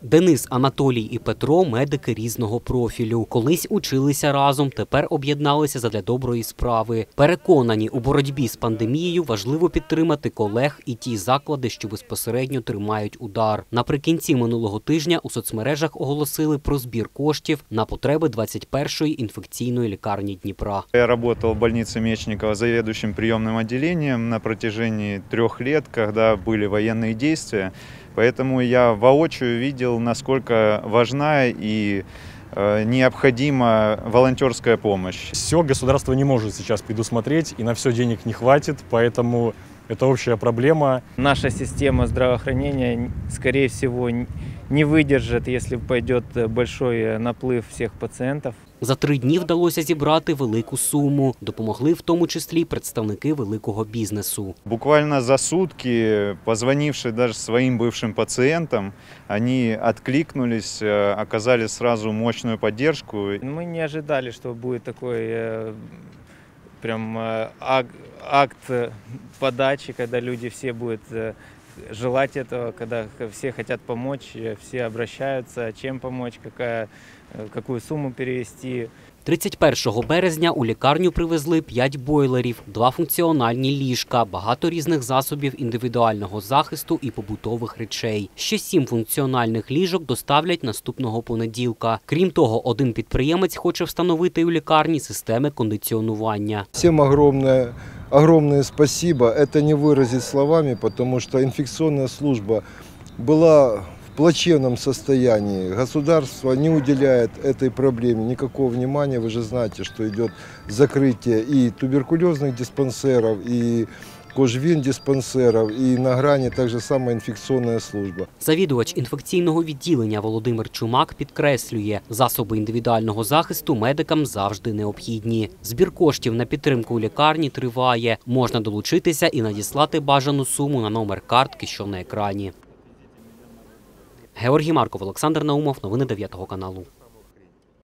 Денис, Анатолій і Петро – медики різного профілю. Колись училися разом, тепер об'єдналися задля доброї справи. Переконані, у боротьбі з пандемією важливо підтримати колег і ті заклади, що безпосередньо тримають удар. Наприкінці минулого тижня у соцмережах оголосили про збір коштів на потреби 21-ї інфекційної лікарні Дніпра. Я работал в больнице Мечникова заведующим приемным отделением на протяжении 3 лет, когда были военные действия. Поэтому я воочию видел, насколько важна и необходима волонтерская помощь. Все государство не может сейчас предусмотреть, и на все денег не хватит, поэтому это общая проблема. Наша система здравоохранения, скорее всего, не выдержит, если пойдет большой наплыв всех пациентов. За 3 дні вдалося зібрати велику суму. Допомогли в тому числі представники великого бізнесу. Буквально за сутки, позвонивши даже своим бывшим пациентам, они откликнулись, оказали сразу мощную поддержку. Мы не ожидали, что будет такой прям акт подачи, когда люди все будут желать этого, когда все хотят помочь, все обращаются, чем помочь, какую сумму перевести. 31 березня у лікарню привезли 5 бойлерів, 2 функціональні ліжка, багато різних засобів індивідуального захисту і побутових речей. Ще 7 функціональних ліжок доставлять наступного понеділка. Крім того, один підприємець хоче встановити у лікарні системи кондиціонування. Всім огромное спасибо. Это не выразить словами, потому что инфекционная служба была в плачевном состоянии. Государство не уделяет этой проблеме никакого внимания. Вы же знаете, что идет закрытие и туберкулезных диспансеров, и кожвін-диспансерів, і на грані також сама інфекційна служба. Завідувач інфекційного відділення Володимир Чумак підкреслює, засоби індивідуального захисту медикам завжди необхідні. Збір коштів на підтримку у лікарні триває. Можна долучитися і надіслати бажану суму на номер картки, що на екрані. Георгій Марков, Олександр Наумов. Новини 9 каналу.